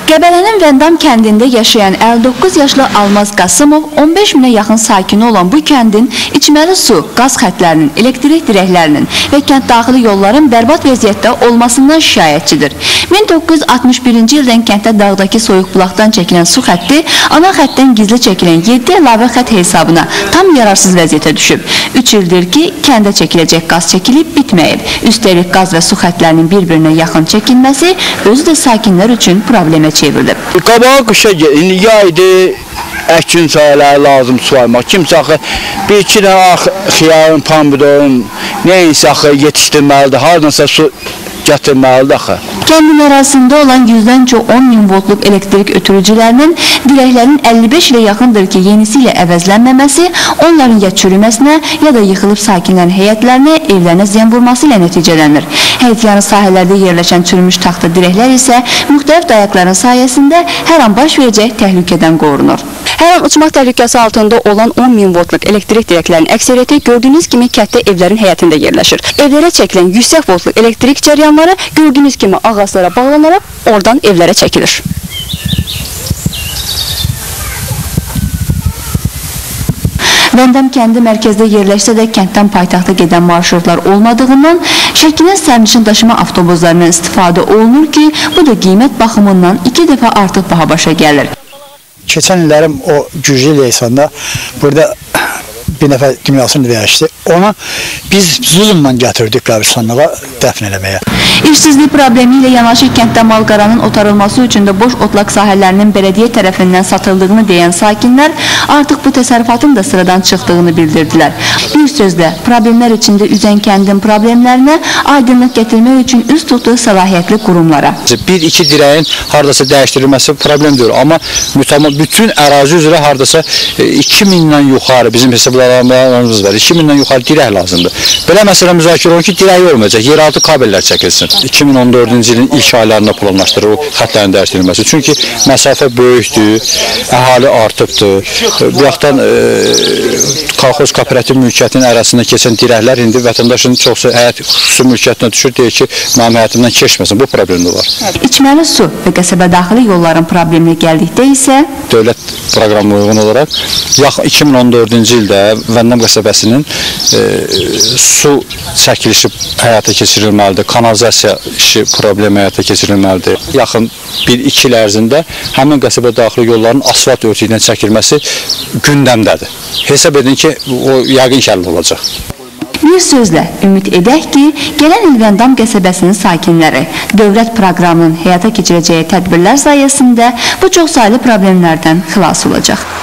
Qəbələnin Vəndam kəndində yaşayan 59 yaşlı Almaz Qasımov 15 minə yaxın sakini olan bu kəndin içməli su, qaz xətlərinin, elektrik dirəklərinin və kənd daxili yolların bərbad vəziyyətdə olmasından şikayətçidir. 1961-ci ildən kənddə dağdakı soyuq bulaqdan çəkilən su xətti ana xəttdən gizli çəkilən 7 əlavə xət hesabına tam yararsız vəziyyətə düşüb. 3 ildir ki, kəndə çəkiləcək qaz çəkilib bitməyib. Üstəlik qaz və su xətlərinin bir-birinə yaxın çəkilməsi özü də sakinlər üçün problemə çevrilib. Qabağa qışa yaydı, əkin sahələri lazım suaymaq. Kimsə axı bir-iki dənə xiyarın, pomidorun neyinsə axı yetişdirməlidir, hardansa su gətirməlidir axı. Kəndin ərazisində olan 100-dən çox 10 min voltluq elektrik ötürücülərinin dirəklərin 55 ilə yaxındır ki, yenisi ilə əvəzlənməməsi onların ya çürüməsinə, ya da yıxılıb sakinlərin həyətlərinə, evlərinə ziyan vurması ilə nəticələnir. Həyətyanı sahələrdə yerləşən çürümüş taxta dirəklər isə müxtəlif dayaqların sayəsində hər an baş verəcək təhlükədən qorunur. Hər an uçmaq təhlükəsi altında olan 10 min voltluq elektrik dirəklərinin əksəriyyəti gördüyünüz kimi kənddə evlərin həyətində yerləşir. Evlərə çəkilən yüksək voltluq elektrik cəryanları gördüyünüz kimi ağaclara bağlanaraq oradan evlərə çəkilir. Vəndam kəndi mərkəzdə yerləşsə də kənddən paytaxta gedən marşrutlar olmadığından şəkilən sərnişin daşıma avtobuslarından istifadə olunur ki, bu da qiymət baxımından 2 dəfə artıq baha başa gəlir. Keçən illərim o güclü leysanda burada bir nəfər dünyasını dəyişdi. Onu biz zulmla gətirdik qəbirstanlığa dəfn eləməyə. İşsizlik problemi ilə yanaşı kənddə malqaranın otarılması üçün də boş otlaq sahələrinin bələdiyyə tərəfindən satıldığını deyən sakinlər artıq bu təsərrüfatın da sıradan çıxdığını bildirdilər. Bir sözlə, problemlər içində üzən kəndin problemlərinə aydınlıq gətirmək üçün üz tutduğu səlahiyyətli qurumlara. Bir-iki dirəyin haradasa dəyişdirilməsi problem deyil, amma bütün ərazi üzrə haradasa 2000-dən yuxarı bizim hesablarımız var. 2000-dən yuxarı dirək lazımdır. Belə məsələ müzakirə olun ki, dirək olmayacaq, yeraltı kabellər çəkilsin. 2014-cü ilin ilk aylarında planlaşdırır o xətlərin dəyişdirilməsi. Çünki məsafə böyükdür, əhali artıbdır. Bu yaxdan kolxoz kooperativ mülkiyyətinin arasında keçən dirəklər indi vətəndaşın çoxsu həyat xüsusi mülkiyyətinə düşür, deyir ki, mənim həyatımdan keçməsin. Bu problem də var. İçməli su və qəsəbə daxili yolların probleminə gəldikdə isə dövlət proqramı uyğun olaraq 2014-cü ildə Vəndam qəsəbəsinin su çəkilişi həyata keçirilməlidir, kanalizasiya işi problemi həyata keçirilməlidir. Yaxın 1-2 il ərzində həmin qəsəbə daxili yolların asfalt örtüyündən çəkilməsi gündəmdədir. Hesab edin ki, o yəqin ki, həll olacaq. Bir sözlə, ümid edək ki, gələn il Vəndam qəsəbəsinin sakinləri dövlət proqramının həyata keçirəcəyi tədbirlər sayəsində bu çox saylı problemlərdən xilas olacaq.